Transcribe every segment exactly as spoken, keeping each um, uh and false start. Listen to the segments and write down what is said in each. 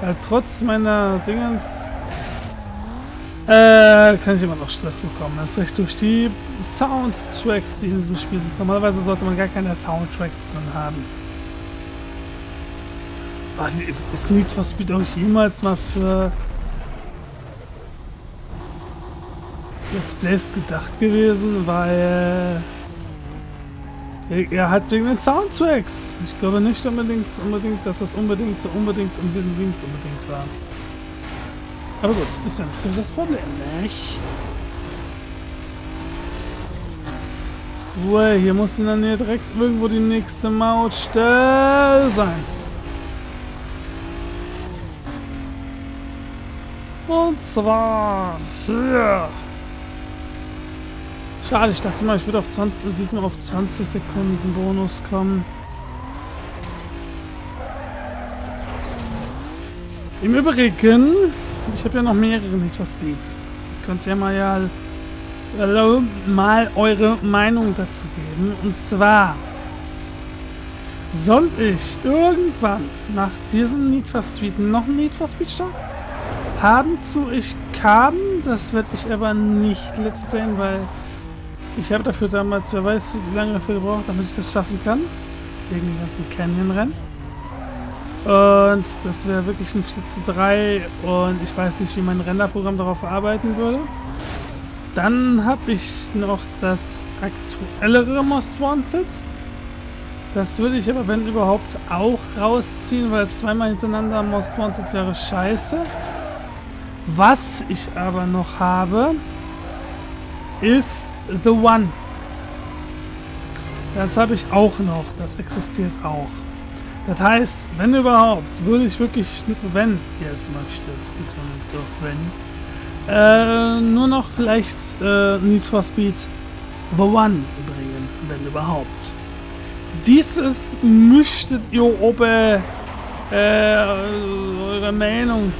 Weil trotz meiner Dingens äh, kann ich immer noch Stress bekommen. Das ist recht durch die Soundtracks, die in diesem Spiel sind. Normalerweise sollte man gar keine Soundtracks drin haben. Aber ist Need for Speed auch jemals mal für Let's Plays gedacht gewesen, weil er hat wegen den Soundtracks. Ich glaube nicht unbedingt, unbedingt, dass das unbedingt so unbedingt, unbedingt, unbedingt war. Aber gut, ist ja nicht so das Problem, nicht? Ruhe, hier muss in der Nähe direkt irgendwo die nächste Mautstelle sein. Und zwar hier. Schade, ich dachte mal, ich würde auf zwanzig, diesmal auf zwanzig Sekunden Bonus kommen. Im Übrigen, ich habe ja noch mehrere Need for Speeds. Ihr könnt ja mal, ja, mal eure Meinung dazu geben. Und zwar soll ich irgendwann nach diesem Need for Speed noch ein Need for Speed starten? Haben zu ich kam, das werde ich aber nicht let's playen, weil ich habe dafür damals, wer weiß wie lange dafür gebraucht, damit ich das schaffen kann. Wegen den ganzen Canyon-Rennen. Und das wäre wirklich ein vier zu drei und ich weiß nicht, wie mein Renderprogramm darauf arbeiten würde. Dann habe ich noch das aktuellere Most Wanted. Das würde ich aber, wenn überhaupt, auch rausziehen, weil zweimal hintereinander Most Wanted wäre scheiße. Was ich aber noch habe, ist The One. Das habe ich auch noch. Das existiert auch. Das heißt, wenn überhaupt, würde ich wirklich, wenn ihr es möchtet, wenn, äh, nur noch vielleicht äh, Need for Speed The One bringen, wenn überhaupt. Dieses müsstet ihr oben äh, eure Meinung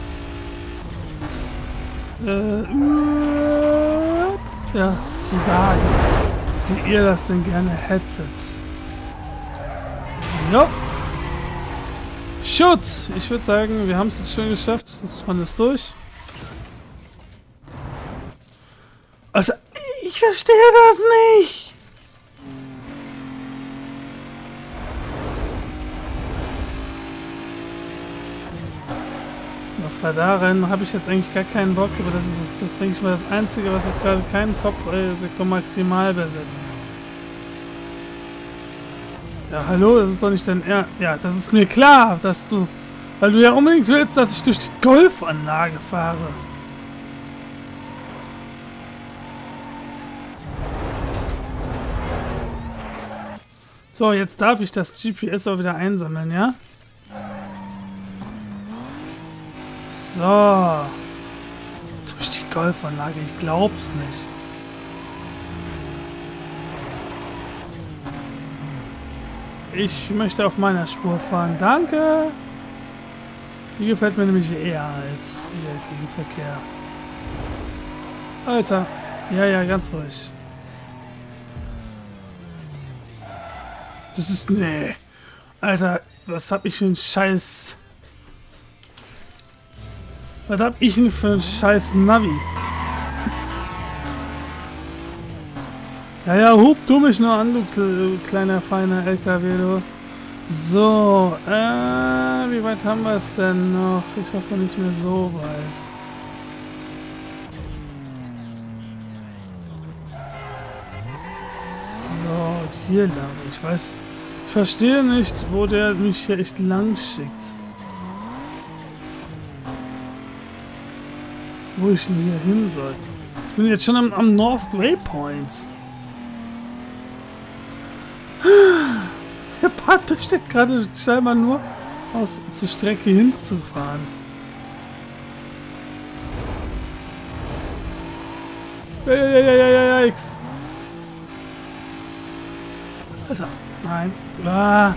äh, ja, zu sagen, wie ihr das denn gerne hättet. Ja. Schutz! Ich würde sagen, wir haben es jetzt schon geschafft. Das man ist durch. Also, ich verstehe das nicht! Auf Radarrennen habe ich jetzt eigentlich gar keinen Bock, aber das ist, das ist denke ich mal, das Einzige, was jetzt gerade keinen Top-Risiko maximal besetzt. Ja, hallo, das ist doch nicht dein Ernst. Ja, das ist mir klar, dass du... Weil du ja unbedingt willst, dass ich durch die Golfanlage fahre. So, jetzt darf ich das G P S auch wieder einsammeln, ja? So. Durch die Golfanlage, ich glaub's nicht. Ich möchte auf meiner Spur fahren. Danke! Die gefällt mir nämlich eher als der Gegenverkehr. Alter. Ja, ja, ganz ruhig. Das ist... Nee. Alter, was hab ich für einen Scheiß... Was hab ich denn für einen Scheiß Navi? Ja, ja, hub du mich nur an, du kleiner, feiner L K W, du. So, äh, wie weit haben wir es denn noch? Ich hoffe nicht mehr so weit. So, hier lang. Ich weiß, ich verstehe nicht, wo der mich hier echt lang schickt. Wo ich denn hier hin soll. Ich bin jetzt schon am, am North Waypoint. Der Part besteht gerade scheinbar nur aus zur Strecke hinzufahren. Ja, ja, ja, ja, ja, ja, X. Alter, nein. Ah.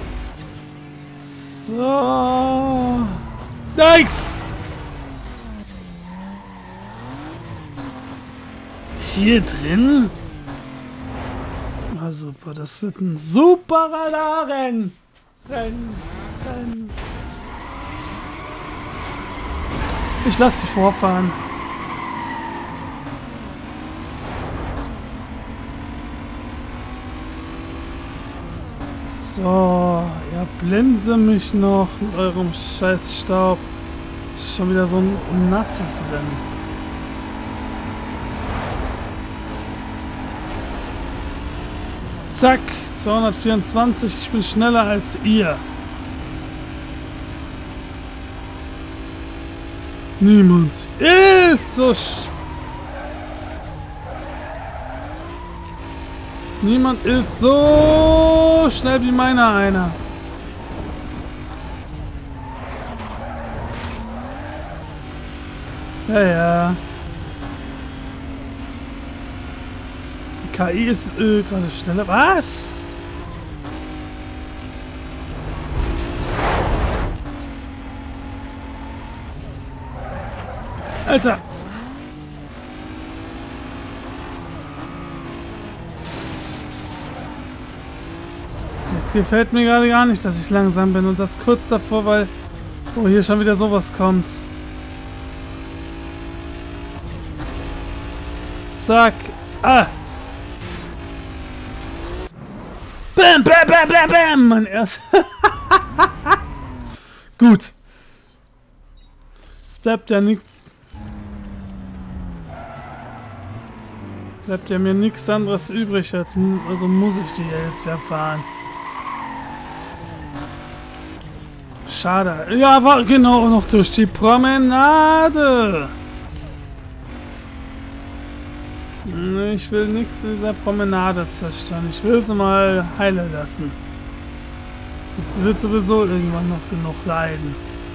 So. Nix. Hier drin? Na super, das wird ein super Radarrennen. Rennen, rennen. Ich lasse die vorfahren. So, ja, blende mich noch mit eurem scheiß Staub. Ist schon wieder so ein nasses Rennen. Zack, zweihundertvierundzwanzig, ich bin schneller als ihr. Niemand ist so sch... Niemand ist so schnell wie meiner einer. Ja, ja. Die K I ist äh, gerade schneller. Was? Alter. Es gefällt mir gerade gar nicht, dass ich langsam bin und das kurz davor, weil oh, hier schon wieder sowas kommt. Zack. Ah. Bam, bam, bam, bam, bam. Mein erst. Gut. Es bleibt ja nicht. Bleibt ja mir nichts anderes übrig, als also muss ich die jetzt ja fahren. Schade. Ja, war genau noch durch die Promenade. Ich will nichts in dieser Promenade zerstören. Ich will sie mal heilen lassen. Jetzt wird sowieso irgendwann noch genug leiden.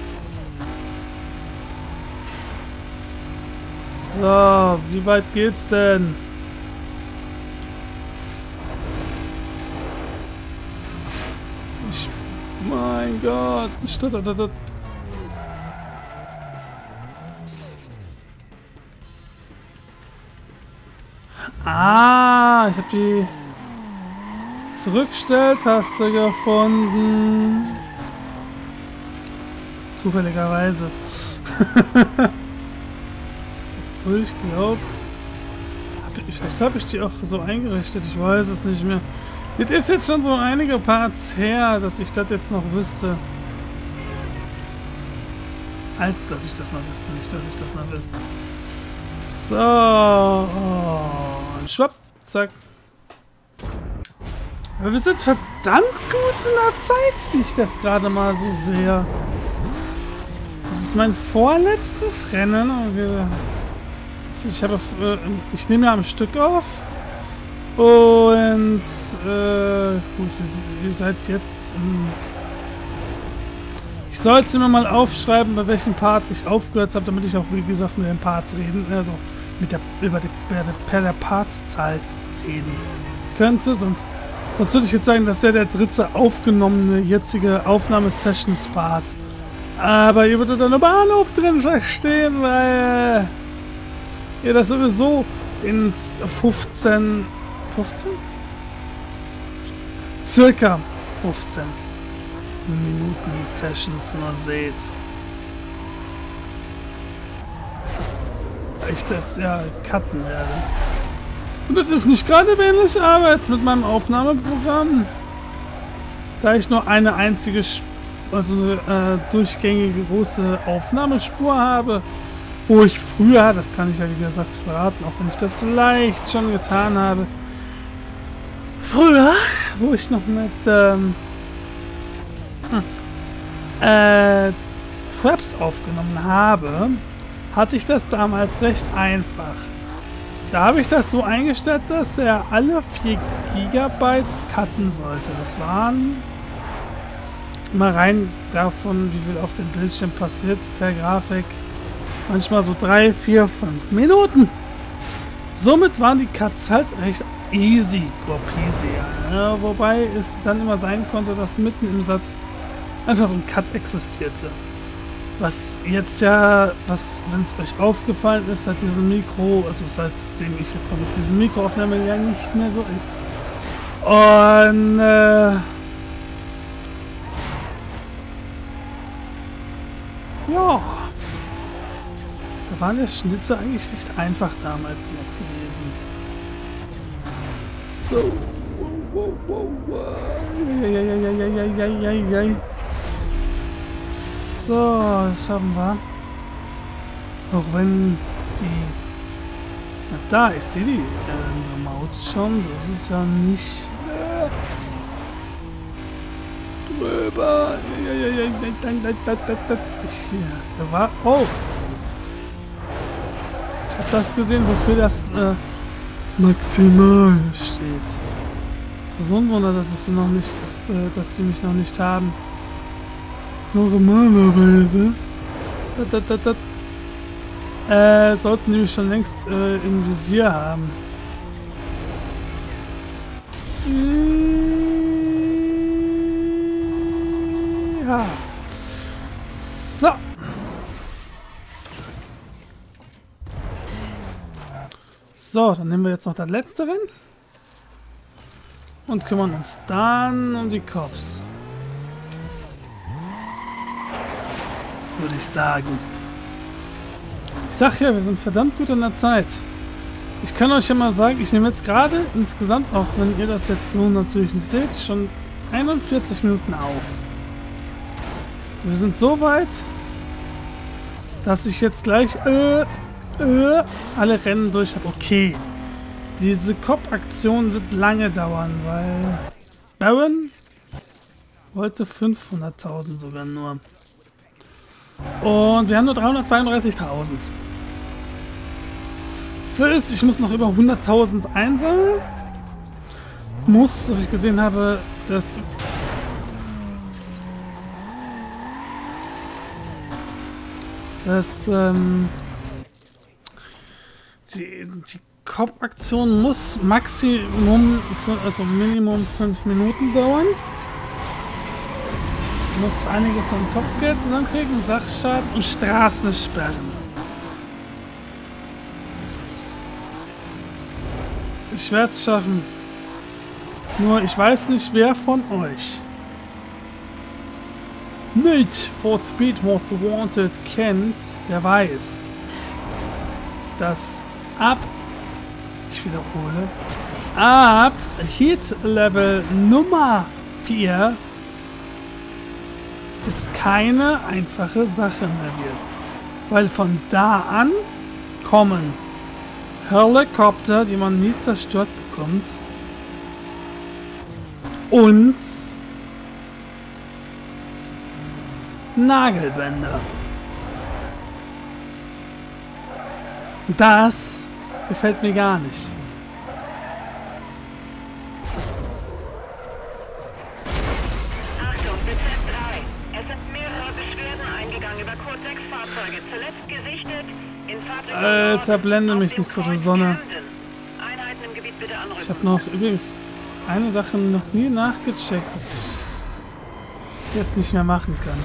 So, wie weit geht's denn? Ich, mein Gott. Ah, ich habe die Zurückstelltaste gefunden. Zufälligerweise. Obwohl ich glaube, vielleicht habe ich die auch so eingerichtet. Ich weiß es nicht mehr. Das ist jetzt schon so einige Parts her, dass ich das jetzt noch wüsste. Als dass ich das noch wüsste, nicht dass ich das noch wüsste. So. Und schwapp. Zack. Aber wir sind verdammt gut in der Zeit, wie ich das gerade mal so sehe. Das ist mein vorletztes Rennen. Und wir, ich habe, ich nehme ja am Stück auf. Und äh, gut, ihr seid jetzt im... Ich sollte mir mal aufschreiben, bei welchem Part ich aufgehört habe, damit ich auch, wie gesagt, mit den Parts reden, also mit der, über die, per, per der Partszahl reden könnte. Sonst, sonst würde ich jetzt sagen, das wäre der dritte aufgenommene jetzige Aufnahmesessions-Part. Aber ihr würdet dann im Bahnhof drin verstehen, weil äh, ihr das sowieso ins fünfzehn... fünfzehn? Circa fünfzehn Minuten Sessions nur seht. Weil ich das ja cutten werde. Und das ist nicht gerade wenig Arbeit mit meinem Aufnahmeprogramm. Da ich nur eine einzige, also eine äh, durchgängige große Aufnahmespur habe, wo ich früher, das kann ich ja wie gesagt verraten, auch wenn ich das vielleicht schon getan habe, früher, wo ich noch mit ähm, Äh, Traps aufgenommen habe, hatte ich das damals recht einfach. Da habe ich das so eingestellt, dass er alle vier Gigabytes cutten sollte. Das waren immer rein davon, wie viel auf dem Bildschirm passiert per Grafik. Manchmal so drei, vier, fünf Minuten. Somit waren die Cuts halt recht easy, peasy. Ja, wobei es dann immer sein konnte, dass mitten im Satz einfach so ein Cut existierte. Was jetzt ja, was, wenn es euch aufgefallen ist, seit diesem Mikro, also seitdem ich jetzt auch mit diesem Mikro aufnehme, ja nicht mehr so ist. Und äh, ja. Da waren die Schnitte eigentlich recht einfach damals noch gewesen. So. Wow, wow, wow. Eieieiei. So, das schaffen wir. Auch wenn die... Na da, ich sehe die äh, Maus schon. So ist es ja nicht... Äh, drüber. Eieiei. Ich, ja, der war... Oh! Ich habe das gesehen, wofür das äh, maximal steht. Es war so ein Wunder, dass ich sie noch nicht, äh, dass die mich noch nicht haben. Normalerweise da, da, da, da, äh, sollten die mich schon längst äh, im Visier haben. Ja. So. So, dann nehmen wir jetzt noch das letzte Rennen. Und kümmern uns dann um die Cops. Würde ich sagen. Ich sag ja, wir sind verdammt gut in der Zeit. Ich kann euch ja mal sagen, ich nehme jetzt gerade insgesamt, auch wenn ihr das jetzt so natürlich nicht seht, schon einundvierzig Minuten auf. Wir sind so weit, dass ich jetzt gleich äh, äh, alle Rennen durch habe. Okay. Diese Cop-Aktion wird lange dauern, weil Baron wollte fünfhunderttausend sogar nur. Und wir haben nur dreihundertzweiunddreißigtausend. So ist, ich muss noch über hunderttausend einsammeln. Muss, so wie ich gesehen habe, das... Das, ähm... Die, die Cop-Aktion muss Maximum, also Minimum fünf Minuten dauern. Muss einiges an Kopfgeld zusammenkriegen, Sachschaden und Straßen sperren. Ich werde es schaffen. Nur ich weiß nicht, wer von euch Need for Speed Most Wanted kennt, der weiß, dass ab, ich wiederhole, ab Heat Level Nummer vier es keine einfache Sache mehr wird. Weil von da an kommen Helikopter, die man nie zerstört bekommt, und Nagelbänder. Das gefällt mir gar nicht. Achtung, Bezirk drei. Es sind mehrere Beschwerden eingegangen über Code sechs Fahrzeuge. Zuletzt gesichtet in Fahrzeug... Alter, blende mich nicht so die Sonne. Einheiten im Gebiet bitte anrücken. Ich habe noch übrigens eine Sache noch nie nachgecheckt, dass ich jetzt nicht mehr machen kann.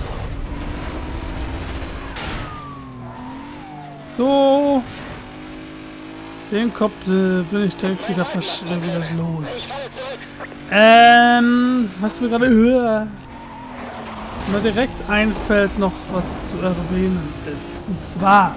So. Den Kopf äh, bin ich direkt wieder, versch äh, wieder los. Ähm, was mir gerade äh, mir direkt einfällt, noch was zu erwähnen ist. Und zwar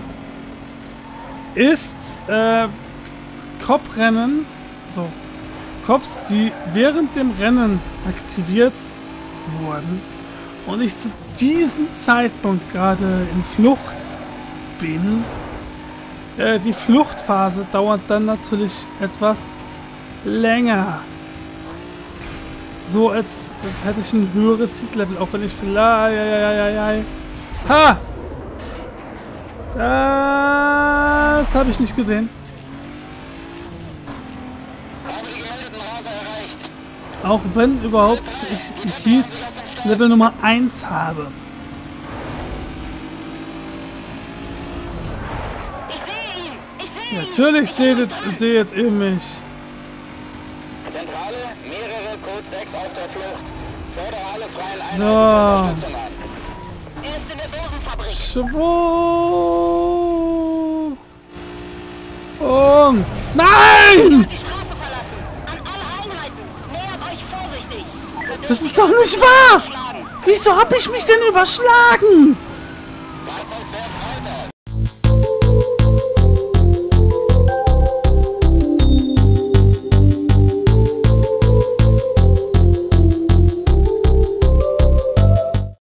ist äh, Cop-Rennen, so Cops, die während dem Rennen aktiviert wurden und ich zu diesem Zeitpunkt gerade in Flucht bin. Äh, die Fluchtphase dauert dann natürlich etwas länger. So als hätte ich ein höheres Heat-Level, auch wenn ich vielleicht... Ha! Das habe ich nicht gesehen. Auch wenn überhaupt ich Heat Level Nummer eins habe. Natürlich seht, seht ihr mich. Zentrale, mehrere Code sechs auf der Flucht. Fördere alle freien Einheiten. So. Er ist in der Dosenfabrik. Schwung. Und... Nein! Die Straße verlassen. An alle Einheiten. Nähert euch vorsichtig. Das ist doch nicht wahr! Wieso hab ich mich denn überschlagen?